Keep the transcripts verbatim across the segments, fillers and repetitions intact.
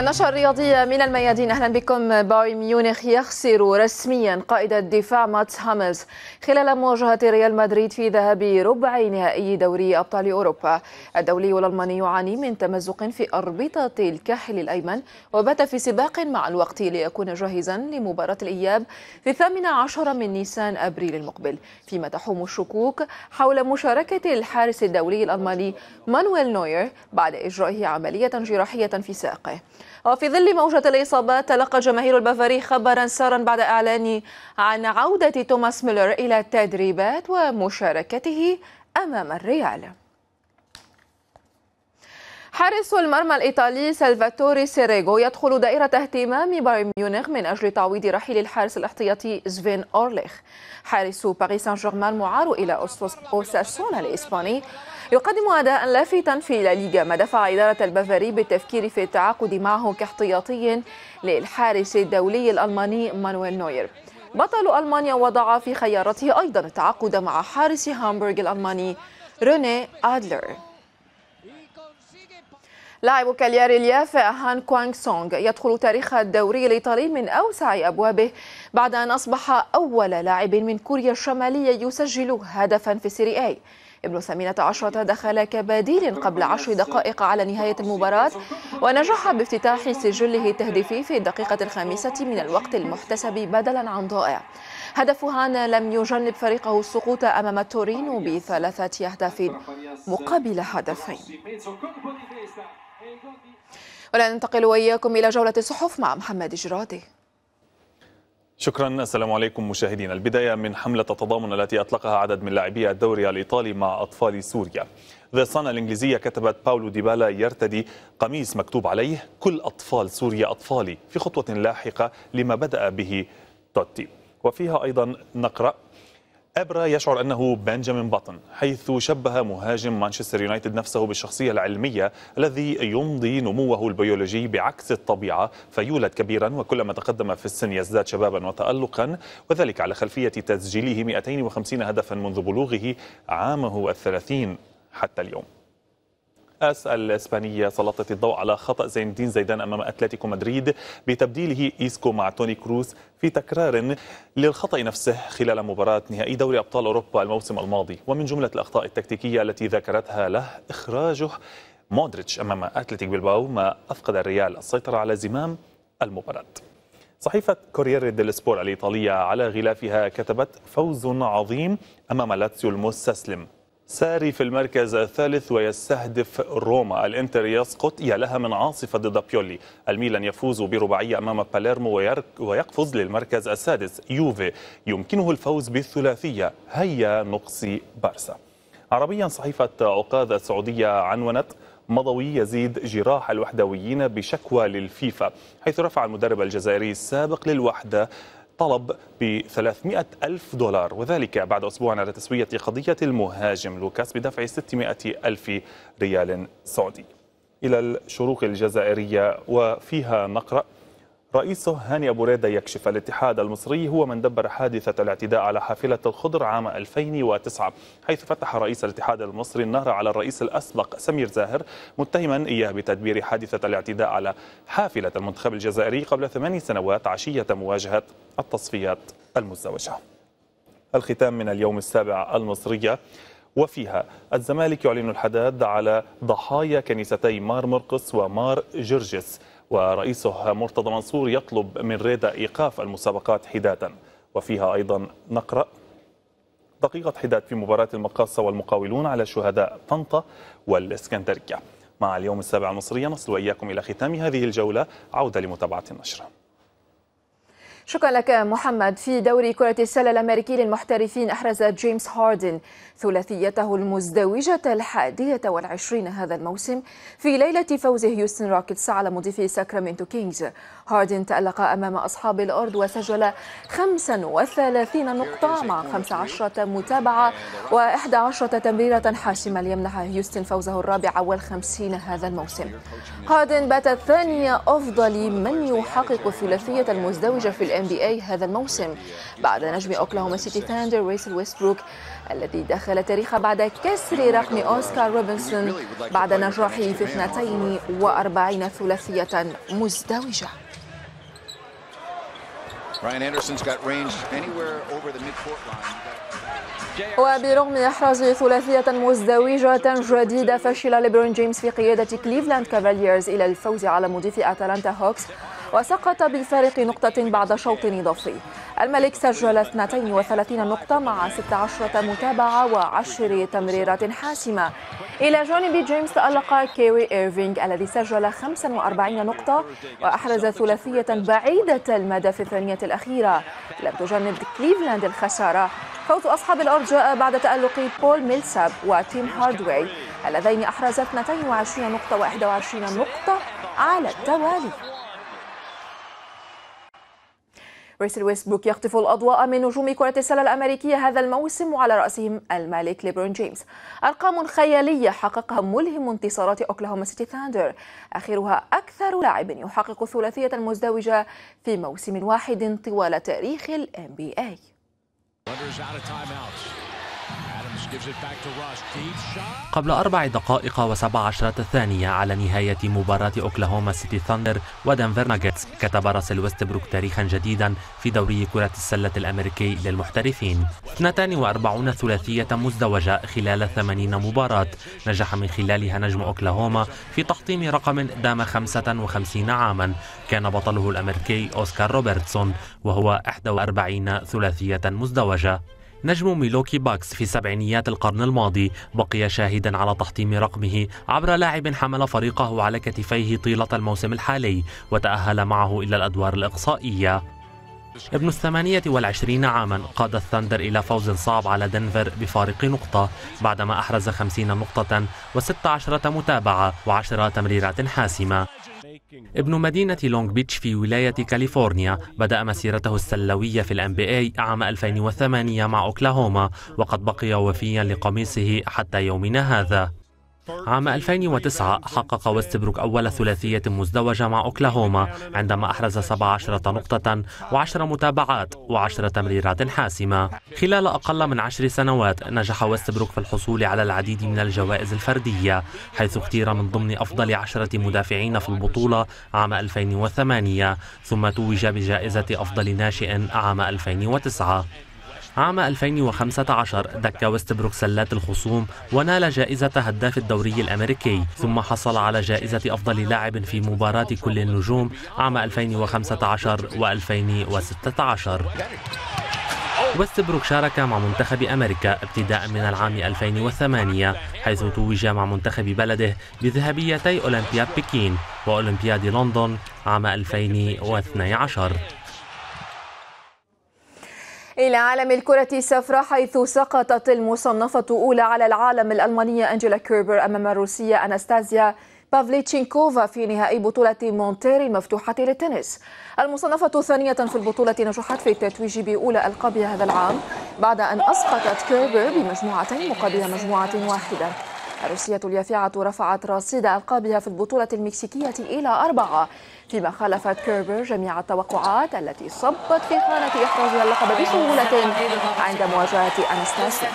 والنشرة الرياضية من الميادين. أهلا بكم. بايرن ميونخ يخسر رسميا قائد الدفاع ماتس هاملز خلال مواجهة ريال مدريد في ذهاب ربع نهائي دوري أبطال أوروبا. الدولي الألماني يعاني من تمزق في أربطة الكاحل الأيمن، وبات في سباق مع الوقت ليكون جاهزا لمباراة الإياب في الثامن عشر من نيسان أبريل المقبل، فيما تحوم الشكوك حول مشاركة الحارس الدولي الألماني مانويل نوير بعد إجرائه عملية جراحية في ساقه. وفي ظل موجة الإصابات، تلقى جماهير البافاري خبرا سارا بعد إعلان عن عودة توماس ميلر إلى التدريبات ومشاركته أمام الريال. حارس المرمى الإيطالي سالفاتوري سيريغو يدخل دائرة اهتمام بايرن ميونخ من أجل تعويض رحيل الحارس الاحتياطي سفين أورليخ. حارس باريس سان جيرمان معار إلى أوساسونا الإسباني يقدم أداء لافتا في لا ليغا، ما دفع إدارة البافاري بالتفكير في التعاقد معه كاحتياطي للحارس الدولي الألماني مانويل نوير. بطل ألمانيا وضع في خيارته أيضا التعاقد مع حارس هامبورغ الألماني روني أدلر. لاعب كالياري اليافع هان كوانغ سونغ يدخل تاريخ الدوري الإيطالي من أوسع أبوابه بعد أن أصبح أول لاعب من كوريا الشمالية يسجل هدفا في سيري أي. ابن ثمانية عشرة دخل كبديل قبل عشر دقائق على نهاية المباراة، ونجح بافتتاح سجله التهديفي في الدقيقة الخامسة من الوقت المحتسب بدلا عن ضائع. هدف هان لم يجنب فريقه السقوط أمام تورينو بثلاثة أهداف مقابل هدفين. ولا ننتقل وإياكم إلى جولة الصحف مع محمد جرادي. شكرا. السلام عليكم مشاهدينا. البداية من حملة التضامن التي أطلقها عدد من لاعبي الدوري الإيطالي مع أطفال سوريا. ذا صن الإنجليزية كتبت باولو ديبالا يرتدي قميص مكتوب عليه كل أطفال سوريا أطفالي في خطوة لاحقة لما بدأ به توتي. وفيها أيضا نقرأ: إبرا يشعر أنه بنجامين باتن، حيث شبه مهاجم مانشستر يونايتد نفسه بالشخصية العلمية الذي يمضي نموه البيولوجي بعكس الطبيعة فيولد كبيرا، وكلما تقدم في السن يزداد شبابا وتألقا، وذلك على خلفية تسجيله مئتين وخمسين هدفا منذ بلوغه عامه الثلاثين حتى اليوم. آس الإسبانية سلطت الضوء على خطأ زين الدين زيدان أمام أتلتيكو مدريد بتبديله إيسكو مع توني كروس في تكرار للخطأ نفسه خلال مباراة نهائي دوري أبطال أوروبا الموسم الماضي. ومن جملة الأخطاء التكتيكية التي ذكرتها له إخراجه مودريتش أمام أتلتيك بلباو، ما أفقد الريال السيطرة على زمام المباراة. صحيفة كوريير ديل سبور الإيطالية على غلافها كتبت: فوز عظيم أمام لاتسيو المستسلم، ساري في المركز الثالث ويستهدف روما، الانتر يسقط، يا لها من عاصفة ضد بيولي، الميلان يفوز برباعية أمام باليرمو ويقفز للمركز السادس، يوفي يمكنه الفوز بالثلاثية، هيا نقصي بارسا. عربيا صحيفة عقاد السعودية عنونت: مضوي يزيد جراح الوحدويين بشكوى للفيفا، حيث رفع المدرب الجزائري السابق للوحدة طلب ب ثلاثمئة ألف دولار، وذلك بعد أسبوع على تسوية قضية المهاجم لوكاس بدفع ستمئة ألف ريال سعودي. إلى الشروق الجزائرية وفيها نقرأ: رئيسه هاني أبو ريدة يكشف الاتحاد المصري هو من دبر حادثة الاعتداء على حافلة الخضر عام ألفين وتسعة، حيث فتح رئيس الاتحاد المصري النهر على الرئيس الأسبق سمير زاهر متهما إياه بتدبير حادثة الاعتداء على حافلة المنتخب الجزائري قبل ثمان سنوات عشية مواجهة التصفيات المزدوجة. الختام من اليوم السابع المصرية وفيها: الزمالك يعلن الحداد على ضحايا كنيستي مار مرقس ومار جرجس، ورئيسه مرتضى منصور يطلب من ريدا إيقاف المسابقات حدادا. وفيها أيضا نقرأ: دقيقة حداد في مباراة المقاصة والمقاولون على شهداء طنطا والإسكندرية. مع اليوم السابع المصرية نصل وإياكم إلى ختام هذه الجولة، عودة لمتابعة النشرة. شكرا لك محمد. في دوري كرة السلة الأمريكي للمحترفين، أحرز جيمس هاردن ثلاثيته المزدوجة الحادية والعشرين هذا الموسم في ليلة فوز هيوستن روكيتس على مضيفي ساكرامنتو كينجز. هاردن تألق أمام أصحاب الأرض وسجل خمسة وثلاثين نقطة مع خمس عشرة متابعة وإحدى عشرة تمريرة حاسمة ليمنح هيوستن فوزه الرابع والخمسين هذا الموسم. هاردن بات ثاني أفضل من يحقق الثلاثية المزدوجة في إن بي إيه هذا الموسم بعد نجم أوكلاهوما سيتي ثاندر راسل ويستبروك الذي دخل تاريخه بعد كسر رقم أوسكار روبنسون بعد نجاحه في اثنتين وأربعين ثلاثية مزدوجة. وبرغم إحراز ثلاثية مزدوجة جديدة فشل ليبرون جيمس في قيادة كليفلاند كافاليرز إلى الفوز على مضيف أتلانتا هوكس وسقط بفارق نقطة بعد شوط إضافي. الملك سجل اثنتين وثلاثين نقطة مع ستة عشر متابعة وعشر تمريرات حاسمة. إلى جانب جيمس تألق كيري إيرفينغ الذي سجل خمسة وأربعين نقطة وأحرز ثلاثية بعيدة المدى في الثانية الأخيرة. لم تجنب كليفلاند الخسارة. فوز أصحاب الأرض جاء بعد تألق بول ميلساب وتيم هاردواي اللذين أحرزا اثنتين وعشرين نقطة وواحد وعشرين نقطة على التوالي. راسل ويستبروك يخطف الأضواء من نجوم كرة السلة الأمريكية هذا الموسم وعلى رأسهم الملك ليبرون جيمس. أرقام خيالية حققها ملهم انتصارات أوكلاهوما سيتي ثاندر، آخرها أكثر لاعب يحقق ثلاثية مزدوجة في موسم واحد طوال تاريخ ال إن بي إيه. قبل أربع دقائق وسبع عشرة ثانية على نهاية مباراة أوكلاهوما سيتي ثاندر ودنفر ناجتس كتب راسل ويستبروك تاريخا جديدا في دوري كرة السلة الأمريكي للمحترفين. اثنتين وأربعين ثلاثية مزدوجة خلال ثمانين مباراة نجح من خلالها نجم أوكلاهوما في تحطيم رقم دام خمسة وخمسين عاما كان بطله الأمريكي أوسكار روبرتسون وهو إحدى وأربعين ثلاثية مزدوجة. نجم ميلوكي باكس في سبعينيات القرن الماضي بقي شاهدا على تحطيم رقمه عبر لاعب حمل فريقه على كتفيه طيلة الموسم الحالي وتأهل معه إلى الأدوار الإقصائية. ابن الثمانية والعشرين عاما قاد الثاندر إلى فوز صعب على دنفر بفارق نقطة بعدما أحرز خمسين نقطة وست عشرة متابعة وعشر تمريرات حاسمة. ابن مدينة لونغ بيتش في ولاية كاليفورنيا بدأ مسيرته السلوية في الإن بي إيه عام ألفين وثمانية مع أوكلاهوما وقد بقي وفيا لقميصه حتى يومنا هذا. عام ألفين وتسعة حقق ويستبروك أول ثلاثية مزدوجة مع أوكلاهوما عندما أحرز سبع عشرة نقطة وعشر متابعات وعشر تمريرات حاسمة. خلال أقل من عشر سنوات نجح ويستبروك في الحصول على العديد من الجوائز الفردية حيث اختير من ضمن أفضل عشرة مدافعين في البطولة عام ألفين وثمانية ثم توج بجائزة أفضل ناشئ عام ألفين وتسعة. عام ألفين وخمسة عشر دك ويستبروك سلات الخصوم ونال جائزة هداف الدوري الأمريكي ثم حصل على جائزة أفضل لاعب في مباراة كل النجوم عام ألفين وخمسة عشر وألفين وستة عشر. ويستبروك شارك مع منتخب أمريكا ابتداء من العام ألفين وثمانية حيث توج مع منتخب بلده بذهبيتي أولمبياد بكين وأولمبياد لندن عام ألفين واثني عشر. إلى عالم الكرة الصفراء حيث سقطت المصنفة الأولى على العالم الألمانية أنجيلا كيربر أمام الروسية أناستازيا بافليتشينكوفا في نهائي بطولة مونتيري المفتوحة للتنس. المصنفة الثانية في البطولة نجحت في التتويج بأولى ألقابها هذا العام بعد أن أسقطت كيربر بمجموعتين مقابل مجموعة واحدة. الروسية اليافعة رفعت رصيد ألقابها في البطولة المكسيكية إلى أربعة فيما خالفت كيربر جميع التوقعات التي صبت في خانة إحرازها اللقب بسهولة عند مواجهة أناستاسيا.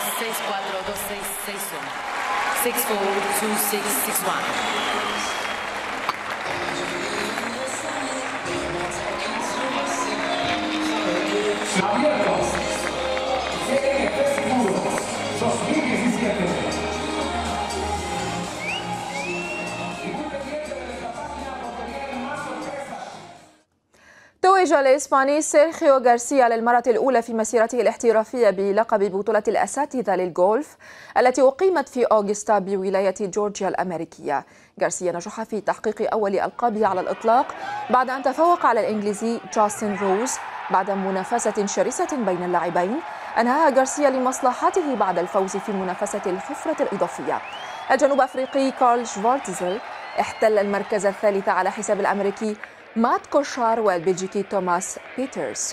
توج الإسباني سيرخيو غارسيا للمرة الأولى في مسيرته الاحترافية بلقب بطولة الأساتذة للغولف التي أقيمت في أوغستا بولاية جورجيا الأمريكية. غارسيا نجح في تحقيق أول ألقابه على الإطلاق بعد أن تفوق على الإنجليزي جاستن روز بعد منافسة شرسة بين اللاعبين أنهاها غارسيا لمصلحته بعد الفوز في منافسة الحفرة الإضافية. الجنوب أفريقي كارل شفارتزر احتل المركز الثالث على حساب الأمريكي مات كوشار والبلجيكي توماس بيترز.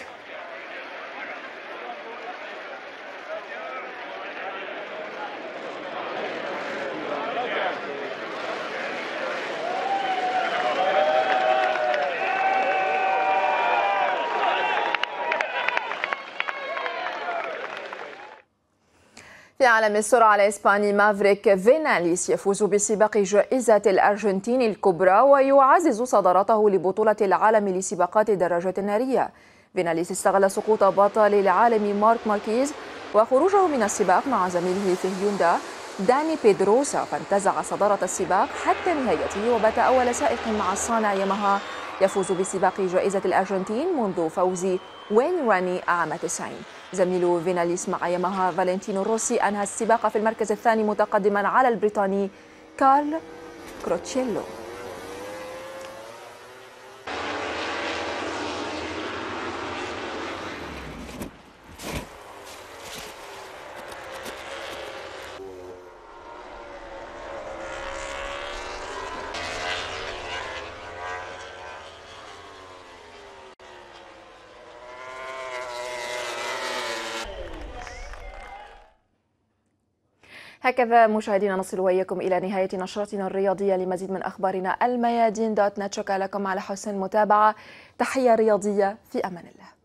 في عالم السرعة الإسباني مافريك فيناليس يفوز بسباق جائزة الأرجنتين الكبرى ويعزز صدارته لبطولة العالم لسباقات الدراجات النارية. فيناليس استغل سقوط بطل العالم مارك ماركيز وخروجه من السباق مع زميله في هيوندا داني بيدروسا، فانتزع صدارة السباق حتى نهايته وبات أول سائق مع الصانع ياماها يفوز بسباق جائزة الأرجنتين منذ فوز وين راني عام تسعين. زميل فيناليس مع ياماها فالنتينو روسي أنهى السباق في المركز الثاني متقدما على البريطاني كارل كروتشيلو. هكذا مشاهدينا نصل وإياكم إلى نهاية نشرتنا الرياضية. لمزيد من أخبارنا الميادين دوت نت. شكرا لكم على حسن المتابعة. تحية رياضية في أمان الله.